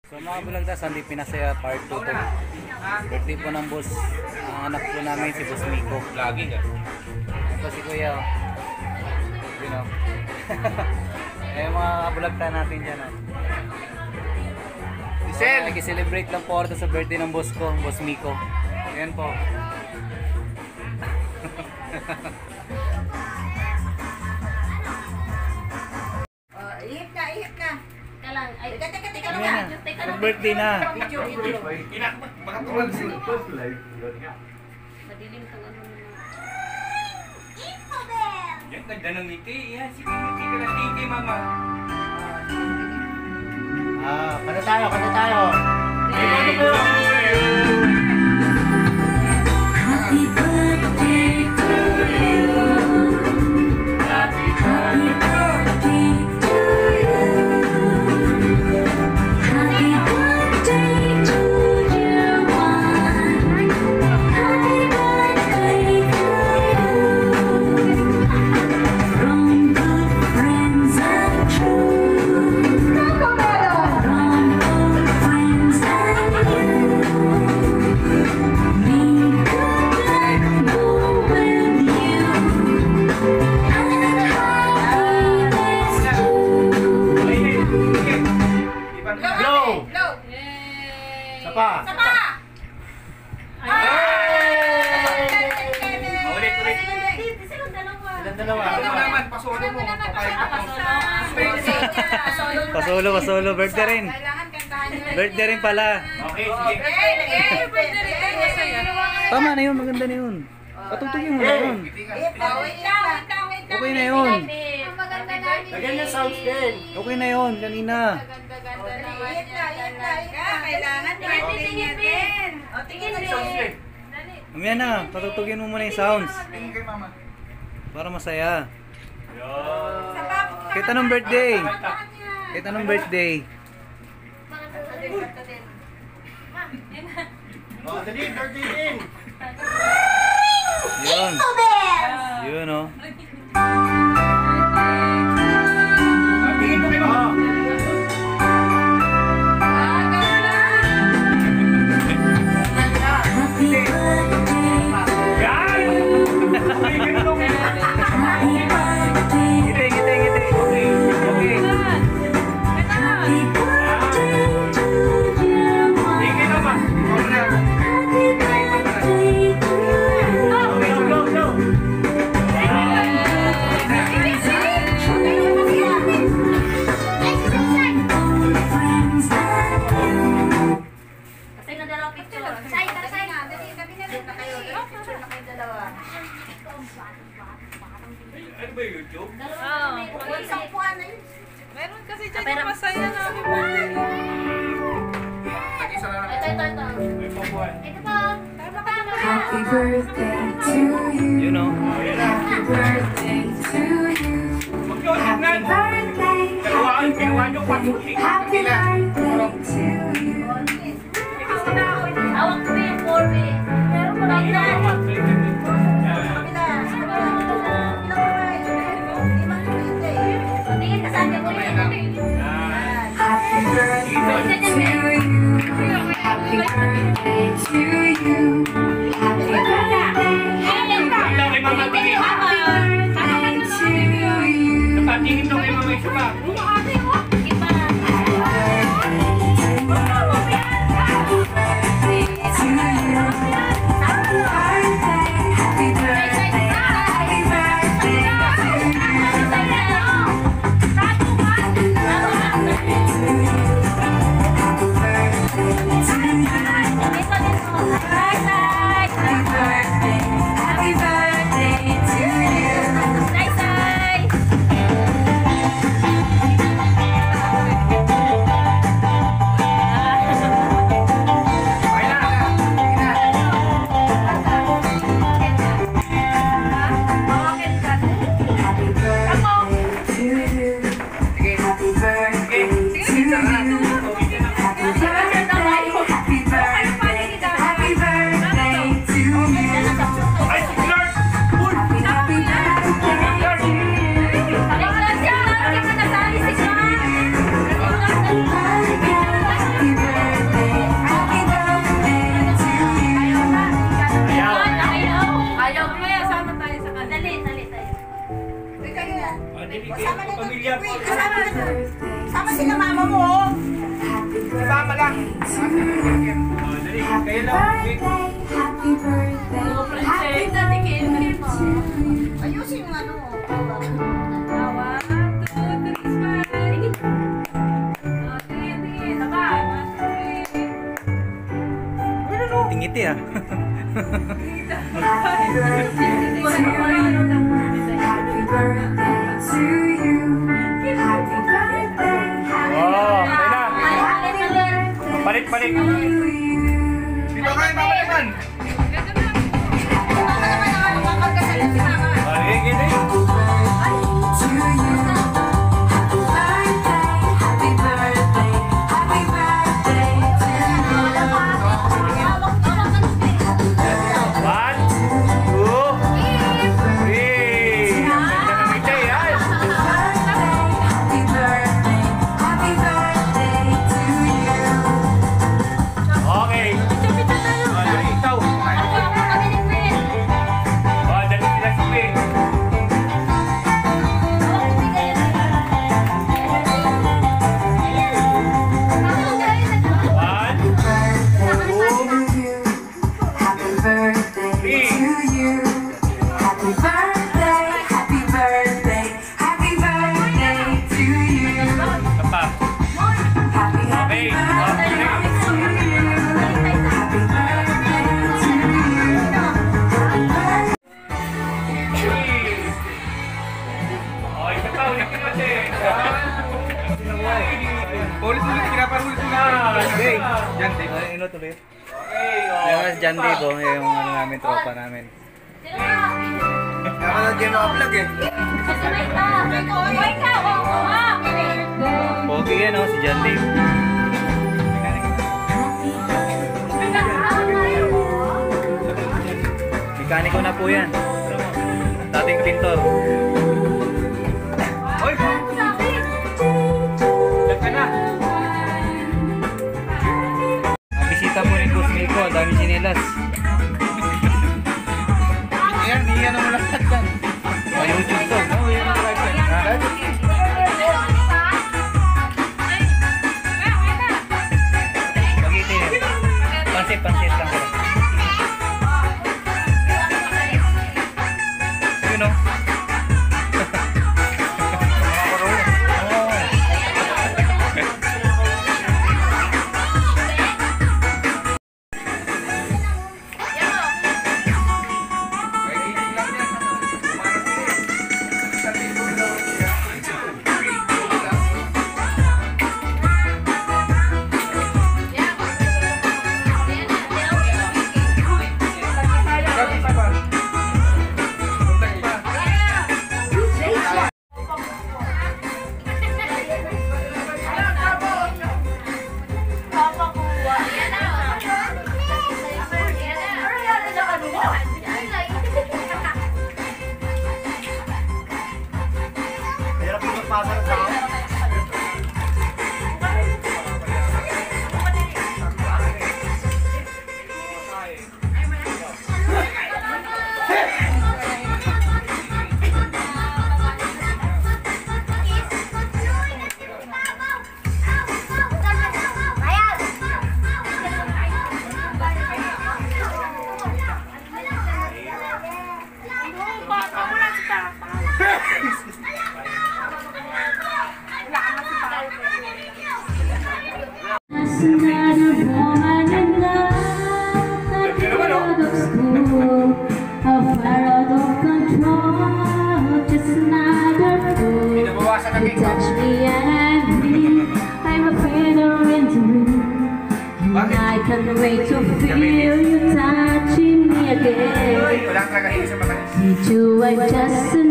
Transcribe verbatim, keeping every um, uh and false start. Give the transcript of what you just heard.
So mga Bulagdas, hindi Pinasaya part two to. Birthday po ng boss, ang anak po namin si Boss Miko. Lagi ka. Ito si Kuya. You know. Eh mga Bulagta natin dyan. Oh. Giselle! Nag-celebrate lang po ako sa birthday ng boss ko, Boss Miko. Ayan po. Ihip ka, ihip ka. Teka lang. Ay, Teka, teka, teka Ayan lang. na. Teka lang. Mag-birthday na. Video, video. Ina, baka tulad sila. Madilim ka ano naman. Yan, ganda ng ngiti. Yan, sige, ngiti ka na. Tingin kay mama. Ah, kanta tayo, kanta tayo. Happy birthday to you. Happy birthday to you. Happy birthday to you, one. Happy birthday to you. From good friends and true. From good friends and you. May good luck go with you. And happiness too. Blow! Blow. Sapa! Sapa! Ulit, ulit. Silang dalawa. Ilan dalawa? Ito naman, pasolo mo. Papayag ako. Pasolo, pasolo. Birthday rin. Kailangan kantahan nyo. Birthday rin pala. Okay, sige. Eh, eh, pwede rin. Tama na yun, maganda na yun. Patutugin mo na yun. Ngiti ka. Ihip ka, wait lang, wait lang, wait lang. Okay na yun. Ang maganda namin. Lagyan niya sounds din. Okay na yun, kanina. Ganda-ganda naman niya. Ihip ka, ihip ka. Kailangan birthday niya din. O, tingin din. Mamaya na, patutugin mo muna yung sounds. Tingin kay mama. Para masaya. Sapa. Kita ng birthday. Kita ng birthday. Oh, dali, birthday din. Yun. Yun oh. Tingin mo kay mama. Happy birthday, Yan! Okay, ganun. happy birthday, Ngiti, ngiti, ngiti. Okay. Okay. happy birthday to you, one. Tingin mama. Happy birthday to you. Blow, blow, blow. Friends and you. Kasi na dalawa picture. Say, say nga. Dali, dali na rin na kayo. Picture na kayo dalawa. Ano ba yung YouTube? Oo. Uy, isang puwan na yun. Meron kasi dyan Pero- yung masaya na happy birthday. Tag-isa na lang. Ito, ito, ito. May pabuhan. Ito po. Happy birthday to you. Yun oh. Happy birthday to you. Mag-yun, Happy nga. birthday. Dalawaan, ginawa niyo pa. Happy birthday to you. Hawak ko yung four B. Meron ko lang yan. Tingin ka sa akin mo rin. Happy birthday to you. Happy birthday to you. Happy birthday. Ito kay mama, tingin. Happy birthday to you. Tingin to kay mama, isa pa. Iba. Happy birthday. Happy birthday to you. Ito din po. Oh, dali. Kayo lang. Wait. Happy birthday, happy birthday to you. Ayusin mo ano. One, two, three, smile. Oh, tingin, tingin. Taba. One, two, three. Tingiti ah. Happy birthday to you. Happy birthday to you. Happy birthday, happy Oh, ayun na. birthday Balik, balik. to you. Dito kayo, babalikan. Mama naman ang makakasalan si mama. Balik, gini. To you. Happy birthday, happy birthday, happy birthday to you. One, two, three. Ang ganda ng ngiti, yan. Happy birthday, happy birthday to you. Okay. Oh, dali, ikaw. Oh, dali sila si Ping. One, Happy birthday to you. Happy birthday, happy birthday, happy birthday to you. isa pa. Happy happy Okay. birthday to you. Happy birthday to you. Happy birthday. Three. Oh, isa pa, ulit ka kasi. Ulit-ulit, kinaparulit mo na. Okay. Yan, Dave. Ano ino tuloy? Okay, oh. Yung si John Dave, oh, yung ano namin, tropa namin. Sino ba? Napanood kayo mga vlog eh. Kasabay ka. Kasabay ka. Oo, oo. Pogi yan, oh, si John Dave. Mekaniko na po yan. Dating pintor. Hoy! Diyan ka na. Ang bisita po ni Boss Miko, dami sinilas. Ayan, iyan mo lahat yan. Sa YouTube to. Oh, yan ang right yan. Ha? Magitin yun. Pansit, pansit lang ko. Yun o. Hirap yung magpasa ng tao. Another woman in love, like a out of school, afar out of control, just another fool. Binabawasan na You cake. touch me and I'm weak, I'm a feather in the wind. And I can't wait to feel you touching me again. Uy, wala kang kagahin sa mata. Need you, I'm just